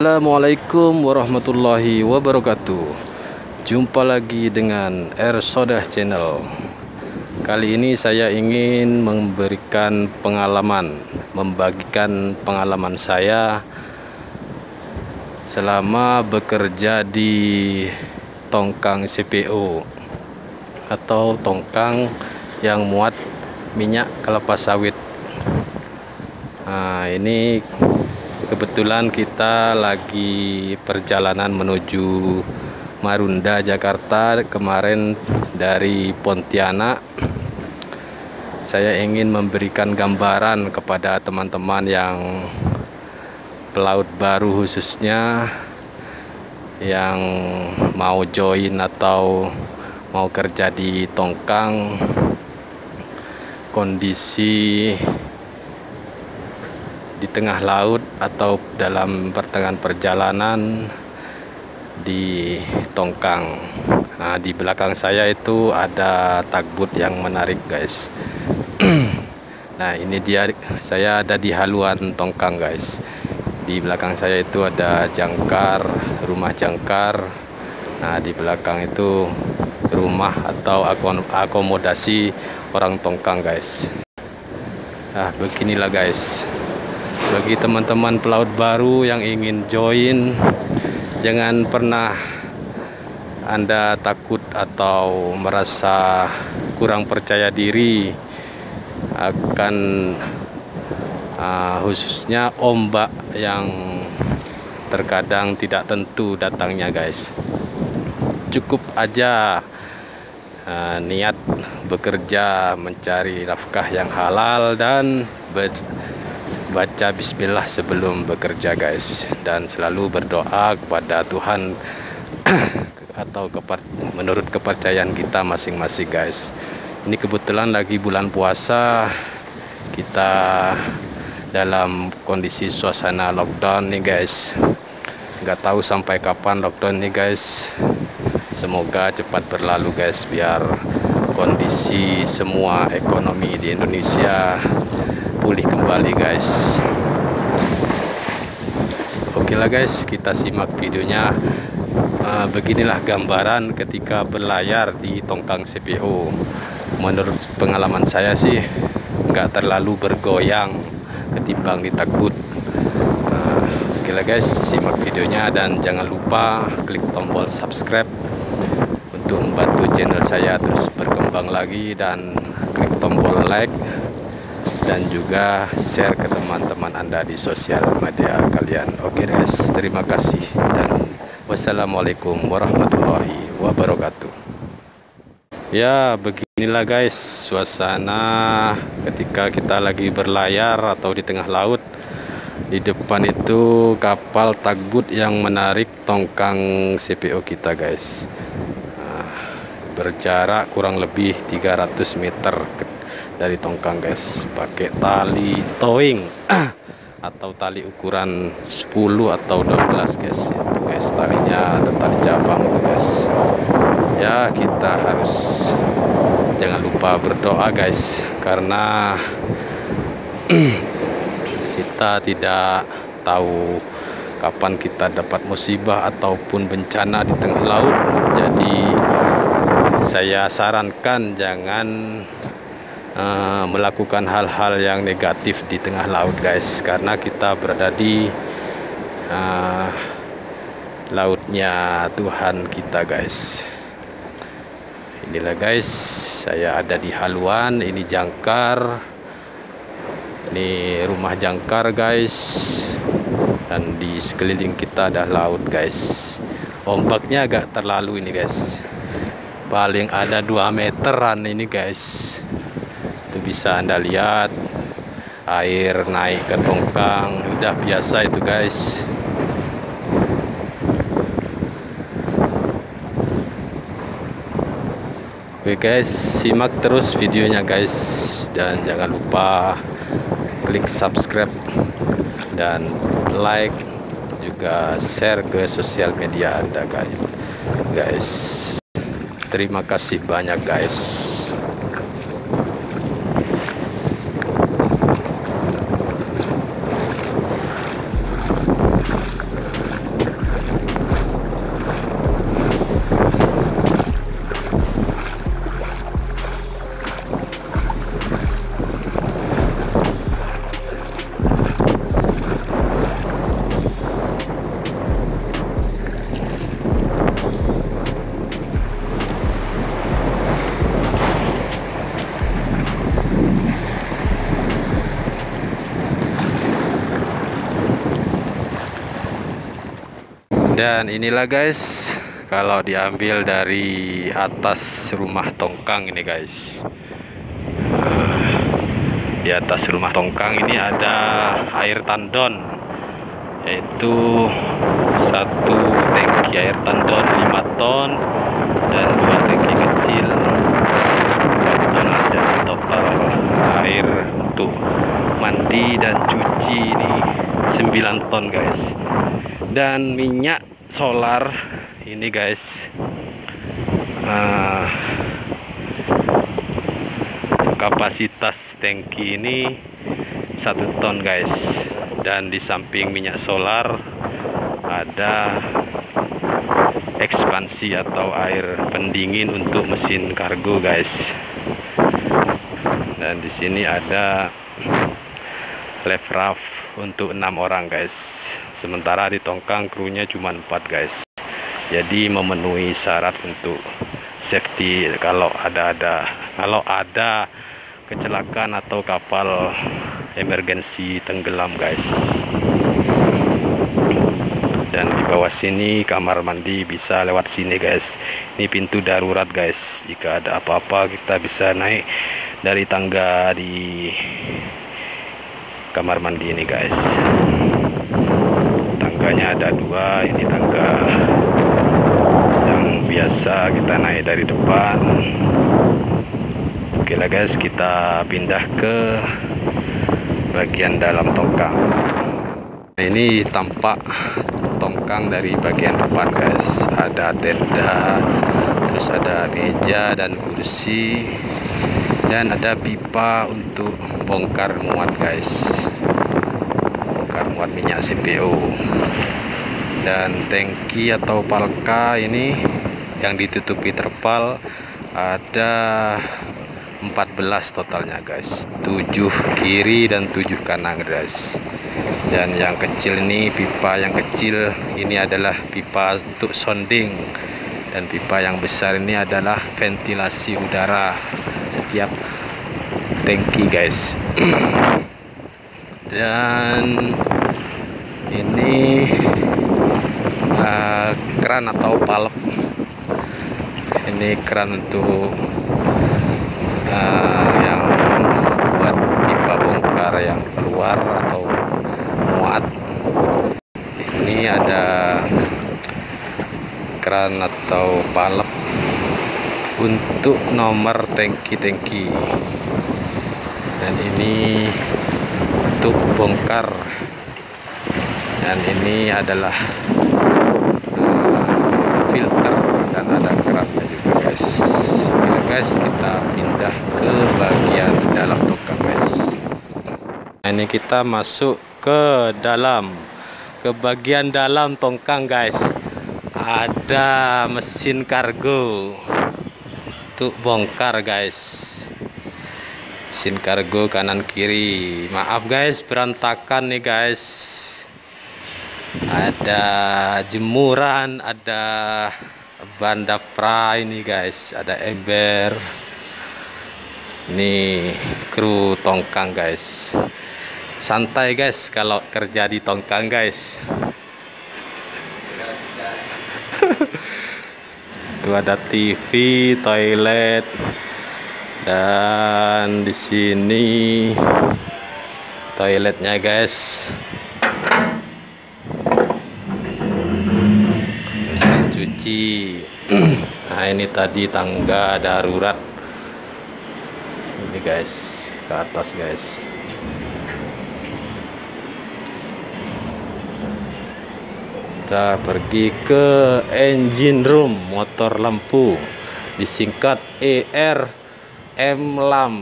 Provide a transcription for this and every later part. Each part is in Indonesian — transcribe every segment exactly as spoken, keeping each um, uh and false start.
Assalamualaikum warahmatullahi wabarakatuh. Jumpa lagi dengan R Sodah Channel. Kali ini saya ingin memberikan pengalaman, membagikan pengalaman saya selama bekerja di tongkang C P O atau tongkang yang muat minyak kelapa sawit. Nah, ini kebetulan kita lagi perjalanan menuju Marunda, Jakarta. Kemarin dari Pontianak. Saya ingin memberikan gambaran kepada teman-teman yang pelaut baru, khususnya yang mau join atau mau kerja di tongkang. Kondisi di tengah laut atau dalam pertengahan perjalanan di tongkang. Nah, di belakang saya itu ada tugboat yang menarik, guys. Nah, ini dia, saya ada di haluan tongkang, guys. Di belakang saya itu ada jangkar, rumah jangkar. Nah, di belakang itu rumah atau akomodasi orang tongkang, guys. Nah, beginilah, guys. Bagi teman-teman pelaut baru yang ingin join, jangan pernah Anda takut atau merasa kurang percaya diri akan uh, khususnya ombak yang terkadang tidak tentu datangnya, guys. Cukup aja uh, niat bekerja mencari nafkah yang halal dan ber baca bismillah sebelum bekerja, guys, dan selalu berdoa kepada Tuhan atau kepar menurut kepercayaan kita masing-masing, guys. Ini kebetulan lagi bulan puasa, kita dalam kondisi suasana lockdown nih, guys. Nggak tahu sampai kapan lockdown nih, guys. Semoga cepat berlalu, guys, biar kondisi semua ekonomi di Indonesia pulih kembali, guys. Oke lah, guys, kita simak videonya. Uh, beginilah gambaran ketika berlayar di tongkang C P O. Menurut pengalaman saya sih nggak terlalu bergoyang ketimbang di tugboat. Uh, oke lah, guys, simak videonya dan jangan lupa klik tombol subscribe untuk membantu channel saya terus berkembang lagi, dan klik tombol like dan juga share ke teman-teman Anda di sosial media kalian. Oke, guys, terima kasih dan wassalamualaikum warahmatullahi wabarakatuh. Ya, beginilah, guys, suasana ketika kita lagi berlayar atau di tengah laut. Di depan itu kapal tugboat yang menarik tongkang C P O kita, guys. Nah, berjarak kurang lebih tiga ratus meter dari tongkang, guys, pakai tali towing atau tali ukuran sepuluh atau dua belas, guys. Itu, guys, talinya ada tali cabang itu, guys. Ya, kita harus jangan lupa berdoa, guys, karena kita tidak tahu kapan kita dapat musibah ataupun bencana di tengah laut. Jadi saya sarankan jangan Uh, melakukan hal-hal yang negatif di tengah laut, guys, karena kita berada di uh, lautnya Tuhan kita, guys. Inilah, guys, saya ada di haluan. Ini jangkar, ini rumah jangkar, guys, dan di sekeliling kita ada laut, guys. Ombaknya agak terlalu ini, guys, paling ada dua meteran ini, guys. Bisa Anda lihat air naik ke tongkang, udah biasa itu, guys. Oke, guys, simak terus videonya, guys, dan jangan lupa klik subscribe dan like, juga share ke sosial media Anda, guys. Guys, terima kasih banyak, guys. Dan inilah guys, kalau diambil dari atas rumah tongkang ini guys. Nah, di atas rumah tongkang ini ada air tandon, yaitu satu tangki air tandon lima ton dan dua tangki kecil dua ton. Ada total air untuk mandi dan cuci ini sembilan ton guys. Dan minyak solar ini guys, uh, kapasitas tangki ini satu ton guys. Dan di samping minyak solar ada ekspansi atau air pendingin untuk mesin kargo guys. Dan di sini ada lift raft untuk enam orang guys. Sementara di tongkang krunya cuma empat guys. Jadi memenuhi syarat untuk safety kalau ada ada kalau ada kecelakaan atau kapal emergensi tenggelam guys. Dan di bawah sini kamar mandi bisa lewat sini guys. Ini pintu darurat guys. Jika ada apa-apa kita bisa naik dari tangga di kamar mandi ini guys. Tangganya ada dua. Ini tangga yang biasa kita naik dari depan. Oke lah guys, kita pindah ke bagian dalam tongkang. Ini tampak tongkang dari bagian depan guys. Ada tenda, terus ada meja dan kursi, dan ada pipa untuk bongkar muat guys, bongkar muat minyak C P O. Dan tangki atau palka ini yang ditutupi terpal ada empat belas totalnya guys, tujuh kiri dan tujuh kanan guys. Dan yang kecil ini, pipa yang kecil ini adalah pipa untuk sounding, dan pipa yang besar ini adalah ventilasi udara setiap tangki guys. Dan ini uh, keran atau palep. Ini keran untuk uh, yang buat pipa bongkar yang keluar atau muat. Ini ada keran atau palep untuk nomor tangki-tangki. Dan ini untuk bongkar. Dan ini adalah uh, filter dan ada kerannya juga guys. Oke guys, kita pindah ke bagian dalam tongkang guys. Nah, ini kita masuk ke dalam, ke bagian dalam tongkang guys. Ada mesin kargo untuk bongkar guys. Mesin kargo kanan kiri. Maaf guys, berantakan nih guys. Ada jemuran, ada ban dapra ini guys, ada ember. Ini kru tongkang guys. Santai guys kalau kerja di tongkang guys. Itu ada T V, toilet, dan di sini toiletnya guys. Mesin cuci. Nah, ini tadi tangga darurat. Ini guys, ke atas guys. Kita pergi ke engine room, motor lampu, disingkat E R M lam.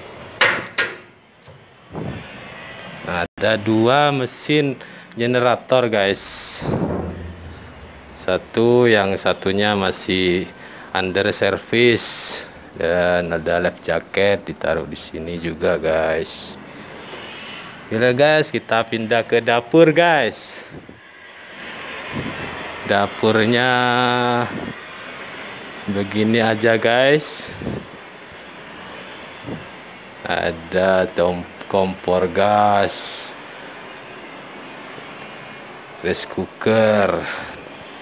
Nah, ada dua mesin generator guys. Satu, yang satunya masih under service, dan ada life jacket ditaruh di sini juga guys. Oke guys, kita pindah ke dapur guys. Dapurnya begini aja guys. Ada kompor gas, rice cooker,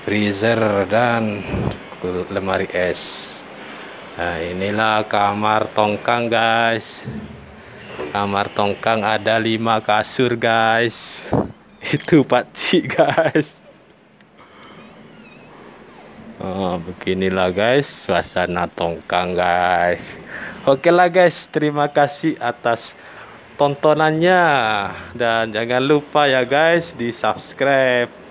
freezer dan lemari es. Nah, inilah kamar tongkang guys. Kamar tongkang ada lima kasur guys. Itu pakcik guys. Oh, beginilah guys suasana tongkang guys. Oke lah guys, terima kasih atas tontonannya dan jangan lupa ya guys di subscribe.